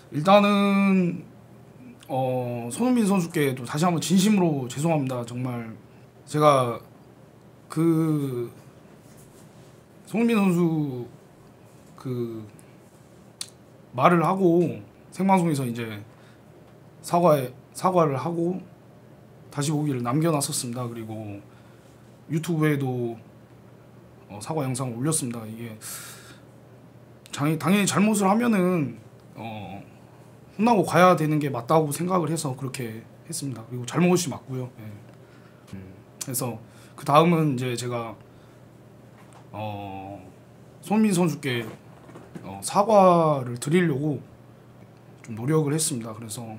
일단은 손흥민 선수께도 다시 한번 진심으로 죄송합니다. 정말 제가 그 손흥민 선수 그 말을 하고 생방송에서 이제 사과를 하고 다시 보기를 남겨놨었습니다. 그리고 유튜브에도 사과 영상을 올렸습니다. 이게 당연히 잘못을 하면은 혼나고 가야 되는 게 맞다고 생각을 해서 그렇게 했습니다. 그리고 잘못이 맞고요. 예. 그래서 그 다음은 이제 제가 손흥민 선수께 사과를 드리려고 좀 노력을 했습니다. 그래서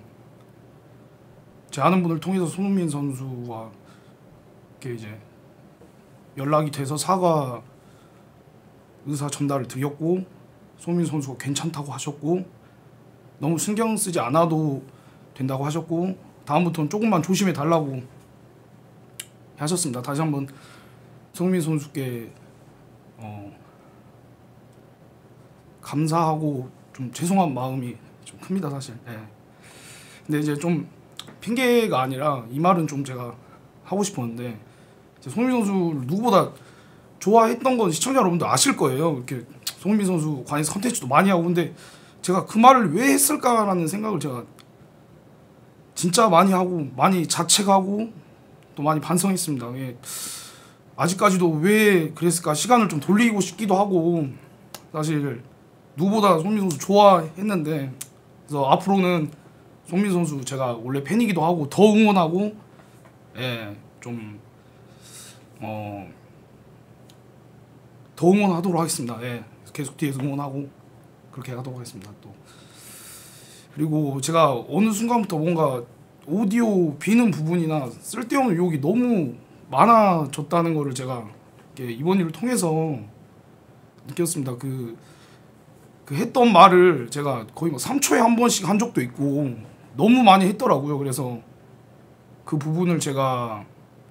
제 아는 분을 통해서 손흥민 선수와 이렇게 이제 연락이 돼서 사과 의사 전달을 드렸고, 손흥민 선수가 괜찮다고 하셨고 너무 신경 쓰지 않아도 된다고 하셨고 다음부터는 조금만 조심해 달라고 하셨습니다. 다시 한번 손흥민 선수께 감사하고 좀 죄송한 마음이 좀 큽니다, 사실. 예. 근데 이제 좀 핑계가 아니라 이 말은 좀 제가 하고 싶었는데, 손흥민 선수를 누구보다 좋아했던 건 시청자 여러분들 아실 거예요. 이렇게 손흥민 선수 관해서 컨텐츠도 많이 하고. 근데 제가 그 말을 왜 했을까라는 생각을 제가 진짜 많이 하고 많이 자책하고 또 많이 반성했습니다. 예. 아직까지도 왜 그랬을까 시간을 좀 돌리고 싶기도 하고, 사실 누구보다 손흥민 선수 좋아했는데, 그래서 앞으로는 손흥민 선수 제가 원래 팬이기도 하고 더 응원하고, 예, 좀 더 응원하도록 하겠습니다. 예, 계속 뒤에서 응원하고 그렇게 하도록 하겠습니다. 또 그리고 제가 어느 순간부터 뭔가 오디오 비는 부분이나 쓸데없는 욕이 너무 많아졌다는 거를 제가 이번 일을 통해서 느꼈습니다. 그 했던 말을 제가 거의 뭐 3초에 한 번씩 한 적도 있고 너무 많이 했더라고요. 그래서 그 부분을 제가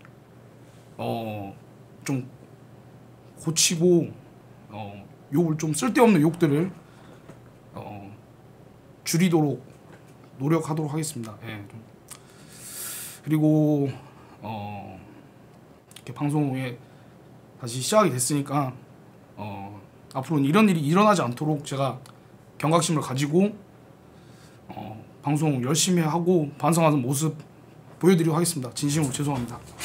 좀 고치고 욕을 좀 쓸데없는 욕들을 줄이도록 노력하도록 하겠습니다. 예. 그리고 이렇게 방송에 다시 시작이 됐으니까 앞으로는 이런 일이 일어나지 않도록 제가 경각심을 가지고 방송 열심히 하고 반성하는 모습 보여드리도록 하겠습니다. 진심으로 죄송합니다.